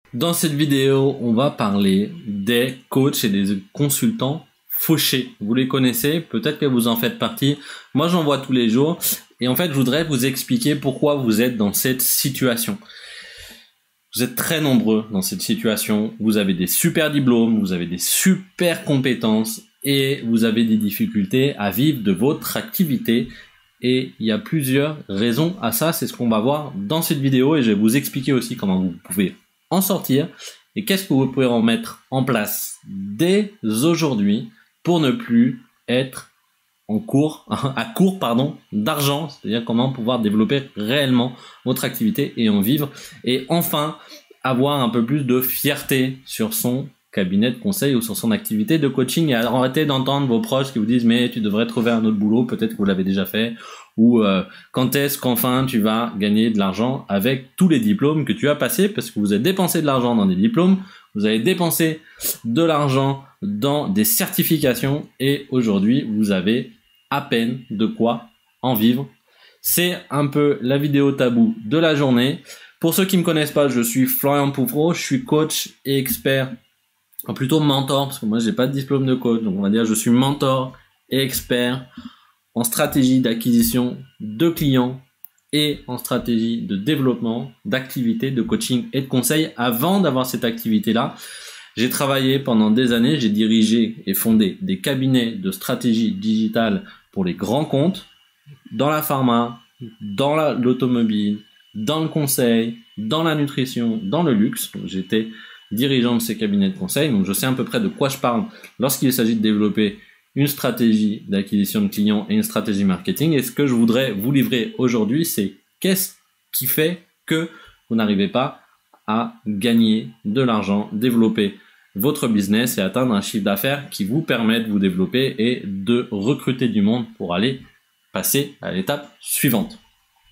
Dans cette vidéo, on va parler des coachs et des consultants fauchés. Vous les connaissez, peut-être que vous en faites partie. Moi, j'en vois tous les jours. Et en fait, je voudrais vous expliquer pourquoi vous êtes dans cette situation. Vous êtes très nombreux dans cette situation. Vous avez des super diplômes, vous avez des super compétences et vous avez des difficultés à vivre de votre activité. Et il y a plusieurs raisons à ça. C'est ce qu'on va voir dans cette vidéo et je vais vous expliquer aussi comment vous pouvez en sortir et qu'est-ce que vous pouvez en mettre en place dès aujourd'hui pour ne plus être à court d'argent, c'est-à-dire comment pouvoir développer réellement votre activité et en vivre et enfin avoir un peu plus de fierté sur son cabinet de conseil ou sur son activité de coaching et arrêter d'entendre vos proches qui vous disent mais tu devrais trouver un autre boulot, peut-être que vous l'avez déjà fait ou quand est-ce qu'enfin tu vas gagner de l'argent avec tous les diplômes que tu as passés parce que vous avez dépensé de l'argent dans des diplômes, vous avez dépensé de l'argent dans des certifications et aujourd'hui vous avez à peine de quoi en vivre. C'est un peu la vidéo tabou de la journée. Pour ceux qui me connaissent pas, je suis Florian Poufreau, je suis coach et expert, plutôt mentor parce que moi j'ai pas de diplôme de coach, donc on va dire je suis mentor et expert en stratégie d'acquisition de clients et en stratégie de développement d'activités de coaching et de conseil. Avant d'avoir cette activité-là, j'ai travaillé pendant des années, j'ai dirigé et fondé des cabinets de stratégie digitale pour les grands comptes, dans la pharma, dans l'automobile, dans le conseil, dans la nutrition, dans le luxe. J'étais dirigeant de ces cabinets de conseil, donc je sais à peu près de quoi je parle lorsqu'il s'agit de développer une stratégie d'acquisition de clients et une stratégie marketing. Et ce que je voudrais vous livrer aujourd'hui, c'est qu'est-ce qui fait que vous n'arrivez pas à gagner de l'argent, développer votre business et atteindre un chiffre d'affaires qui vous permet de vous développer et de recruter du monde pour aller passer à l'étape suivante.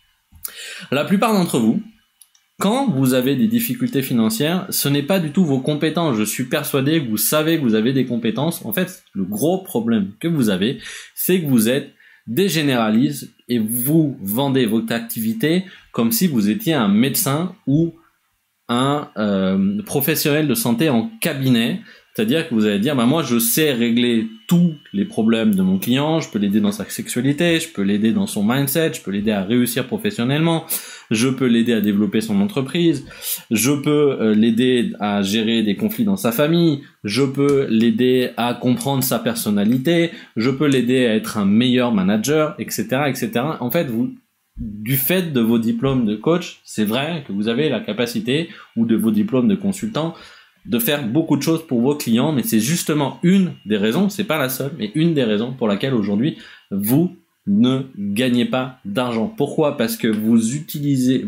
La plupart d'entre vous, quand vous avez des difficultés financières, ce n'est pas du tout vos compétences. Je suis persuadé que vous savez que vous avez des compétences. En fait, le gros problème que vous avez, c'est que vous êtes des généralistes et vous vendez votre activité comme si vous étiez un médecin ou un professionnel de santé en cabinet. C'est-à-dire que vous allez dire, moi je sais régler tous les problèmes de mon client, je peux l'aider dans sa sexualité, je peux l'aider dans son mindset, je peux l'aider à réussir professionnellement, je peux l'aider à développer son entreprise, je peux l'aider à gérer des conflits dans sa famille, je peux l'aider à comprendre sa personnalité, je peux l'aider à être un meilleur manager, etc., etc. En fait, du fait de vos diplômes de coach, c'est vrai que vous avez la capacité, ou de vos diplômes de consultant, de faire beaucoup de choses pour vos clients, mais c'est justement une des raisons, c'est pas la seule, mais une des raisons pour laquelle aujourd'hui vous ne gagnez pas d'argent. Pourquoi? Parce que vous utilisez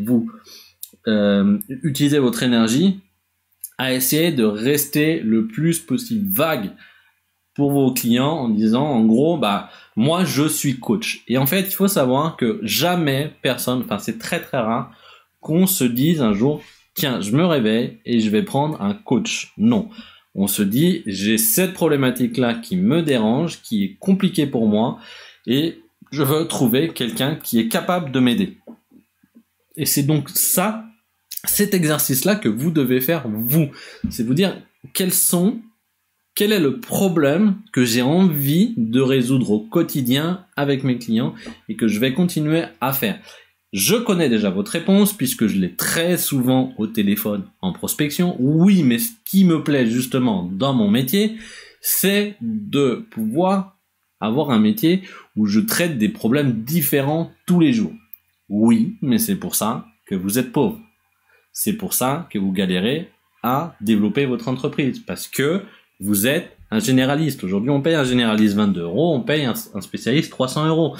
votre énergie à essayer de rester le plus possible vague pour vos clients en disant en gros moi je suis coach. Et en fait il faut savoir que jamais personne, c'est très très rare qu'on se dise un jour tiens, je me réveille et je vais prendre un coach. Non. On se dit, j'ai cette problématique-là qui me dérange, qui est compliquée pour moi, et je veux trouver quelqu'un qui est capable de m'aider. Et c'est donc cet exercice-là que vous devez faire, vous. C'est vous dire, quel est le problème que j'ai envie de résoudre au quotidien avec mes clients et que je vais continuer à faire. Je connais déjà votre réponse puisque je l'ai très souvent au téléphone en prospection. Oui, mais ce qui me plaît justement dans mon métier, c'est de pouvoir avoir un métier où je traite des problèmes différents tous les jours. Oui, mais c'est pour ça que vous êtes pauvre. C'est pour ça que vous galérez à développer votre entreprise parce que vous êtes un généraliste. Aujourd'hui, on paye un généraliste 22 €, on paye un spécialiste 300 €.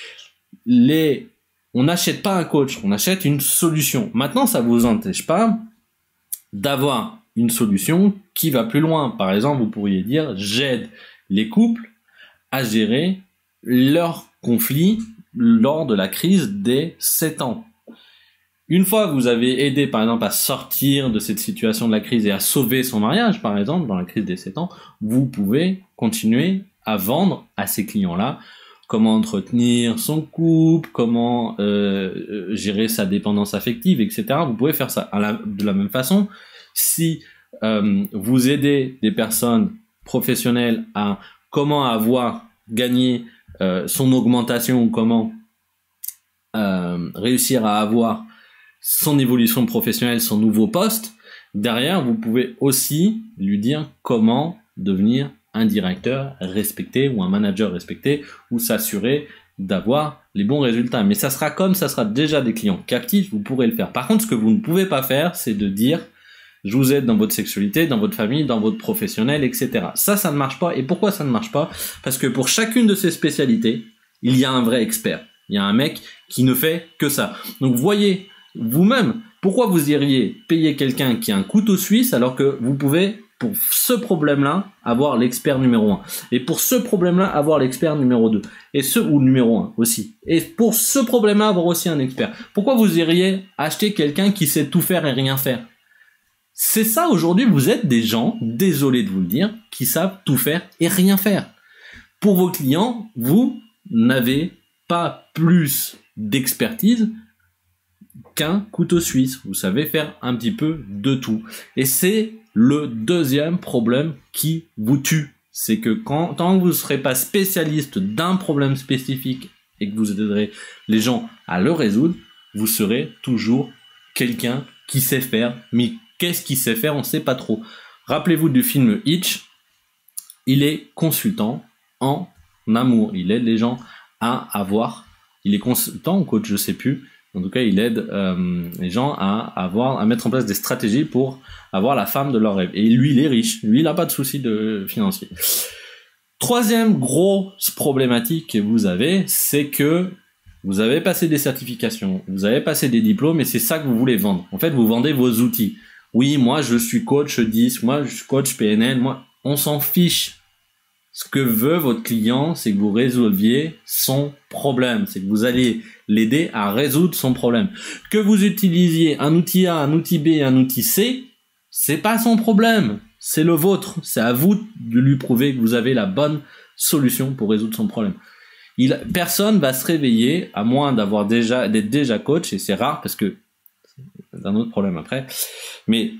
On n'achète pas un coach, on achète une solution. Maintenant, ça vous empêche pas d'avoir une solution qui va plus loin. Par exemple, vous pourriez dire, j'aide les couples à gérer leurs conflits lors de la crise des 7 ans. Une fois que vous avez aidé, par exemple, à sortir de cette situation de la crise et à sauver son mariage, par exemple, dans la crise des 7 ans, vous pouvez continuer à vendre à ces clients-là comment entretenir son couple, comment gérer sa dépendance affective, etc. Vous pouvez faire ça. De la même façon, Si vous aidez des personnes professionnelles à comment gagner son augmentation ou comment réussir à avoir son évolution professionnelle, son nouveau poste, derrière, vous pouvez aussi lui dire comment devenir un directeur respecté ou un manager respecté ou s'assurer d'avoir les bons résultats. Mais ça sera déjà des clients captifs, vous pourrez le faire. Par contre, ce que vous ne pouvez pas faire, c'est de dire je vous aide dans votre sexualité, dans votre famille, dans votre professionnel, etc. Ça ne marche pas. Et pourquoi ça ne marche pas? Parce que pour chacune de ces spécialités, il y a un vrai expert. Il y a un mec qui ne fait que ça. Donc voyez vous-même, pourquoi vous iriez payer quelqu'un qui a un couteau suisse alors que vous pouvez, pour ce problème-là, avoir l'expert numéro 1. Et pour ce problème-là, avoir l'expert numéro 2. Ou numéro 1 aussi. Et pour ce problème-là, avoir aussi un expert. Pourquoi vous iriez acheter quelqu'un qui sait tout faire et rien faire? C'est ça aujourd'hui, vous êtes des gens, désolé de vous le dire, qui savent tout faire et rien faire. Pour vos clients, vous n'avez pas plus d'expertise qu'un couteau suisse. Vous savez faire un petit peu de tout. Et c'est le deuxième problème qui vous tue. C'est que tant que vous ne serez pas spécialiste d'un problème spécifique et que vous aiderez les gens à le résoudre, vous serez toujours quelqu'un qui sait faire. Mais qu'est-ce qu'il sait faire? On ne sait pas trop. Rappelez-vous du film Hitch. Il est consultant en amour. Il aide les gens à avoir... Il est consultant ou coach, je ne sais plus. En tout cas, il aide les gens à mettre en place des stratégies pour avoir la femme de leur rêve. Et lui, il est riche. Lui, il n'a pas de soucis financiers. Troisième grosse problématique que vous avez, c'est que vous avez passé des certifications, vous avez passé des diplômes et c'est ça que vous voulez vendre. En fait, vous vendez vos outils. Oui, moi, je suis coach 10, moi, je suis coach PNL, moi, on s'en fiche. Ce que veut votre client, c'est que vous résolviez son problème. C'est que vous allez l'aider à résoudre son problème. Que vous utilisiez un outil A, un outil B et un outil C, c'est pas son problème. C'est le vôtre. C'est à vous de lui prouver que vous avez la bonne solution pour résoudre son problème. Personne va se réveiller, à moins d'être déjà coach, et c'est rare parce que c'est un autre problème après. Mais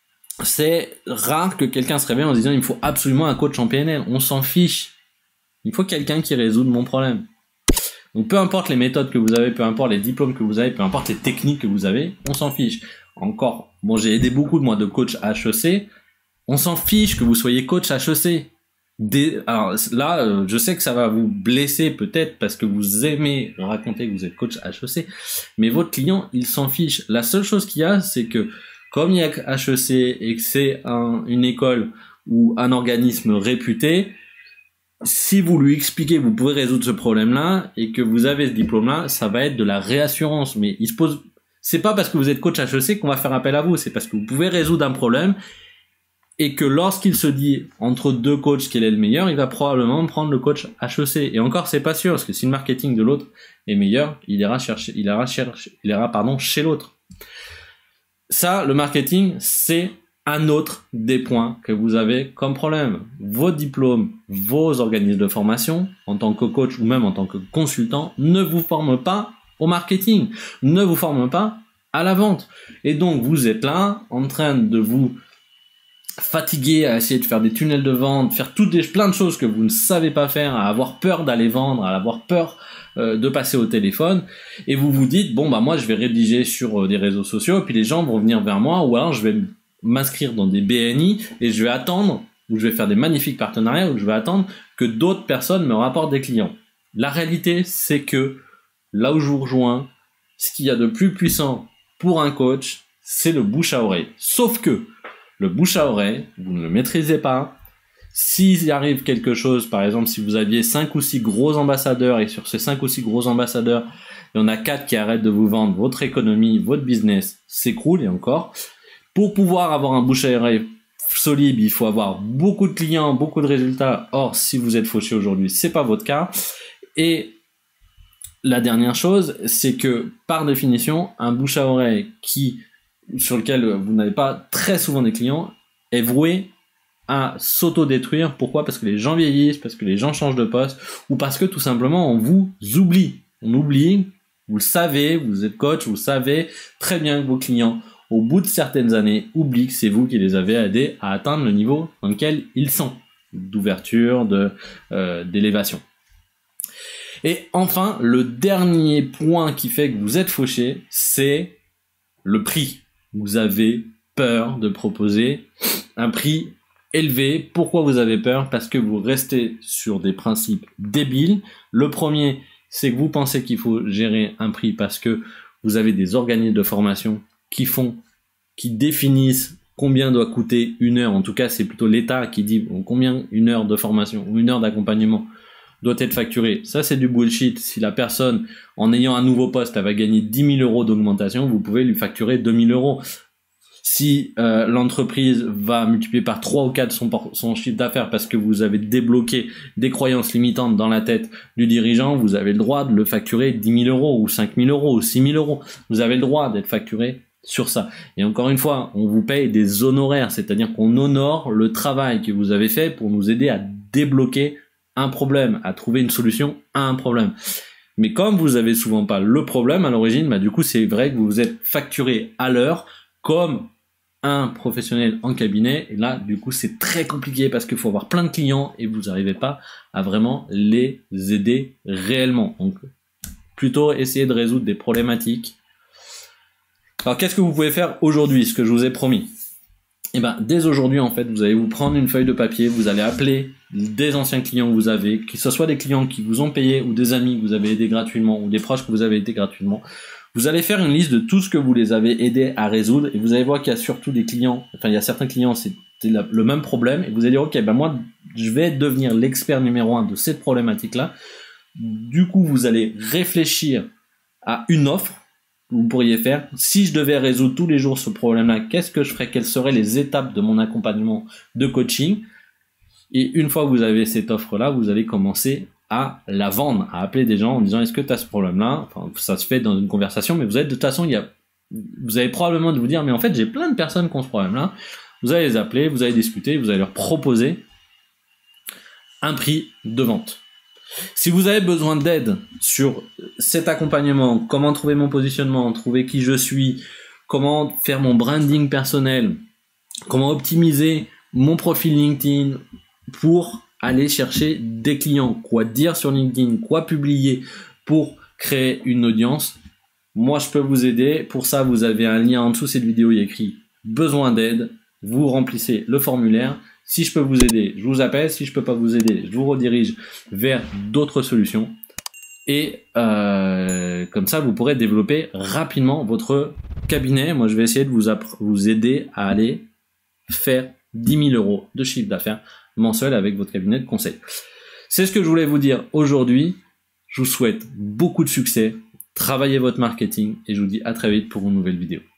c'est rare que quelqu'un se réveille en se disant il me faut absolument un coach en PNL. On s'en fiche. Il faut quelqu'un qui résoudre mon problème. Donc peu importe les méthodes que vous avez, peu importe les diplômes que vous avez, peu importe les techniques que vous avez, on s'en fiche. Encore, bon, j'ai aidé beaucoup de coachs HEC. On s'en fiche que vous soyez coach HEC. Alors là, je sais que ça va vous blesser peut-être parce que vous aimez raconter que vous êtes coach HEC, mais votre client, il s'en fiche. La seule chose qu'il y a, c'est que comme il y a HEC et que c'est une école ou un organisme réputé, si vous lui expliquez que vous pouvez résoudre ce problème-là et que vous avez ce diplôme-là, ça va être de la réassurance. Mais c'est pas parce que vous êtes coach HEC qu'on va faire appel à vous, c'est parce que vous pouvez résoudre un problème et que lorsqu'il se dit entre deux coachs quel est le meilleur, il va probablement prendre le coach HEC. Et encore, c'est pas sûr, parce que si le marketing de l'autre est meilleur, il ira chez l'autre. Ça, le marketing, c'est un autre des points que vous avez comme problème. Vos diplômes, vos organismes de formation, en tant que coach ou même en tant que consultant, ne vous forment pas au marketing, ne vous forment pas à la vente. Et donc, vous êtes là, en train de vous fatiguer à essayer de faire des tunnels de vente, faire plein de choses que vous ne savez pas faire, à avoir peur d'aller vendre, à avoir peur de passer au téléphone, et vous vous dites bon bah moi je vais rédiger sur des réseaux sociaux et puis les gens vont venir vers moi, ou alors je vais m'inscrire dans des BNI et je vais attendre, ou je vais faire des magnifiques partenariats, ou je vais attendre que d'autres personnes me rapportent des clients. La réalité, c'est que là où je vous rejoins, ce qu'il y a de plus puissant pour un coach, c'est le bouche à oreille. Sauf que le bouche à oreille, vous ne le maîtrisez pas. S'il y arrive quelque chose, par exemple, si vous aviez 5 ou 6 gros ambassadeurs et sur ces 5 ou 6 gros ambassadeurs, il y en a 4 qui arrêtent de vous vendre, votre économie, votre business s'écroule, et encore. Pour pouvoir avoir un bouche à oreille solide, il faut avoir beaucoup de clients, beaucoup de résultats. Or, si vous êtes fauché aujourd'hui, c'est pas votre cas. Et la dernière chose, c'est que, par définition, un bouche à oreille sur lequel vous n'avez pas très souvent des clients est voué à s'auto-détruire. Pourquoi? Parce que les gens vieillissent, parce que les gens changent de poste, ou parce que tout simplement on vous oublie. On oublie, vous le savez, vous êtes coach, vous savez très bien que vos clients au bout de certaines années, oublient que c'est vous qui les avez aidés à atteindre le niveau dans lequel ils sont, d'ouverture, d'élévation. Et enfin, le dernier point qui fait que vous êtes fauché, c'est le prix. Vous avez peur de proposer un prix élevé. Pourquoi vous avez peur? Parce que vous restez sur des principes débiles. Le premier, c'est que vous pensez qu'il faut gérer un prix parce que vous avez des organismes de formation qui définissent combien doit coûter une heure. En tout cas, c'est plutôt l'État qui dit combien une heure de formation ou une heure d'accompagnement doit être facturée. Ça, c'est du bullshit. Si la personne, en ayant un nouveau poste, elle va gagner 10 000 euros d'augmentation, vous pouvez lui facturer 2 000 euros. Si l'entreprise va multiplier par 3 ou 4 son chiffre d'affaires parce que vous avez débloqué des croyances limitantes dans la tête du dirigeant, vous avez le droit de le facturer 10 000 euros ou 5 000 euros ou 6 000 euros. Vous avez le droit d'être facturé sur ça. Et encore une fois, on vous paye des honoraires, c'est-à-dire qu'on honore le travail que vous avez fait pour nous aider à débloquer un problème, à trouver une solution à un problème. Mais comme vous avez souvent pas le problème à l'origine, du coup, c'est vrai que vous êtes facturé à l'heure comme un professionnel en cabinet, et là du coup c'est très compliqué parce qu'il faut avoir plein de clients et vous n'arrivez pas à vraiment les aider réellement. Donc plutôt essayer de résoudre des problématiques. Alors qu'est-ce que vous pouvez faire aujourd'hui, ce que je vous ai promis? Et dès aujourd'hui en fait, vous allez vous prendre une feuille de papier, vous allez appeler des anciens clients que vous avez, que ce soit des clients qui vous ont payé ou des amis que vous avez aidés gratuitement ou des proches que vous avez aidés gratuitement. Vous allez faire une liste de tout ce que vous les avez aidés à résoudre et vous allez voir qu'il y a surtout des clients, il y a certains clients, c'est le même problème et vous allez dire, ok, moi, je vais devenir l'expert numéro 1 de cette problématique-là. Du coup, vous allez réfléchir à une offre que vous pourriez faire. Si je devais résoudre tous les jours ce problème-là, qu'est-ce que je ferais? Quelles seraient les étapes de mon accompagnement de coaching? Et une fois que vous avez cette offre-là, vous allez commencer à la vendre, à appeler des gens en disant est-ce que tu as ce problème-là? Enfin, ça se fait dans une conversation, mais vous êtes de toute façon, vous allez probablement de vous dire mais en fait j'ai plein de personnes qui ont ce problème-là. Vous allez les appeler, vous allez discuter, vous allez leur proposer un prix de vente. Si vous avez besoin d'aide sur cet accompagnement, comment trouver mon positionnement, trouver qui je suis, comment faire mon branding personnel, comment optimiser mon profil LinkedIn pour aller chercher des clients, quoi dire sur LinkedIn, quoi publier pour créer une audience, moi je peux vous aider. Pour ça, vous avez un lien en dessous de cette vidéo, il y a écrit besoin d'aide, vous remplissez le formulaire. Si je peux vous aider, je vous appelle. Si je peux pas vous aider, je vous redirige vers d'autres solutions. Et comme ça, vous pourrez développer rapidement votre cabinet. Moi, je vais essayer de vous aider à aller faire 10 000 euros de chiffre d'affaires mensuel avec votre cabinet de conseil. C'est ce que je voulais vous dire aujourd'hui. Je vous souhaite beaucoup de succès. Travaillez votre marketing et je vous dis à très vite pour une nouvelle vidéo.